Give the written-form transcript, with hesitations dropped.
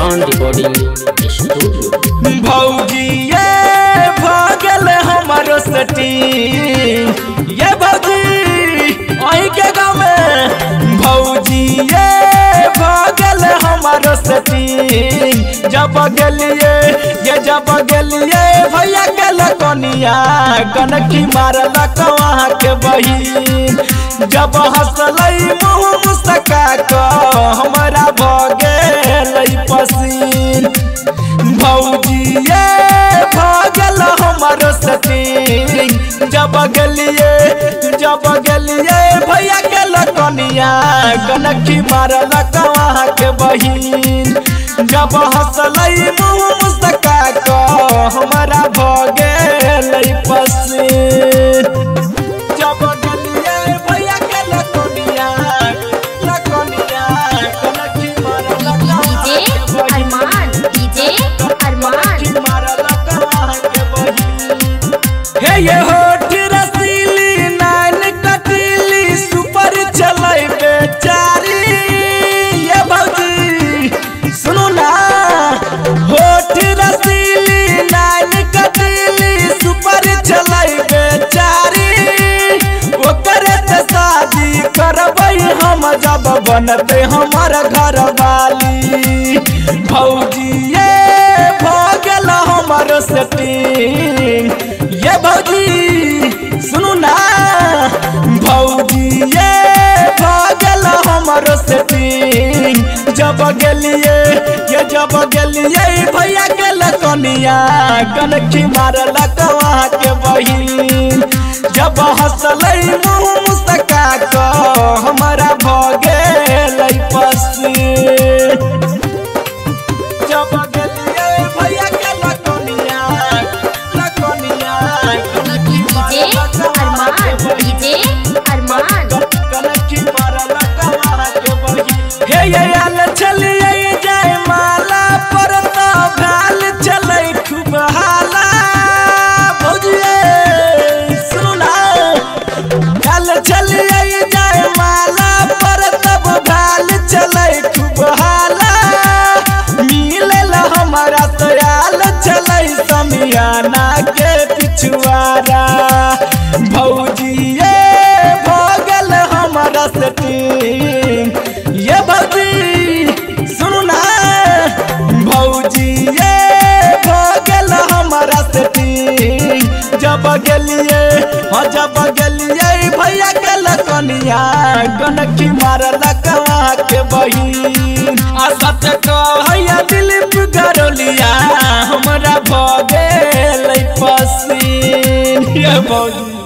Sound recording studio. भौजी ये भगल हमारो सटी ये भौजी आई के गाँव में भौजी ये भगल हमारो सटी जब गलिए ये जब गलिए भैया के लकनिया कनखी मारला कहाँ के बहिन जब हंसलई मुँह मुस्का क हमारा भगेलई पसीन भौजी ये भगल हमारो सटी जब गलिए भैया के लकनिया कनखी मारला कहाँ के बहिन जब हंसलई मुँह मुस्का क हमारा भगेलई पसीन जब गलिए भैया के लकनिया कनखी मारला हे ये होठ रसीली नान कटीली सुपर चलाई बेचारी ये भौजी सुनो ना होठ रसीली नान कटीली सुपर चलाई बेचारी ओकरे से शादी करबै हम जब बनते हमार घर वाली भौजी ये भगल हमार सेटिंग ये भौजी सुनो ना भौजी ये भगल हमारो सेटिंग जब गलिए भैया के लकनिया कनखी मारला कहाँ के बहिन जब हंसलई मुँह मुस्का क हमारा भगेलई पसीन जब गलिए भैया के लकनिया हे ये आल चलिए जाए माला पर तो भाल चले खूब हाला भौजिए सुनो ना आल चलिए जाए माला पर तब भाल चले खूब हाला मिलेला हमारा सयाल चले समियाना के पिछुआरा भौजी ये भगल हमारा सेटिंग ये भौजी सुनो ना भौजी ये भगल हमारा सेटिंग जब गलिए भैया के लकनिया कनखी मारला कहाँ के बहिन आ सच कहैया दिलीप गरोलिया हमरा भगेलई पसीन ये भौजी।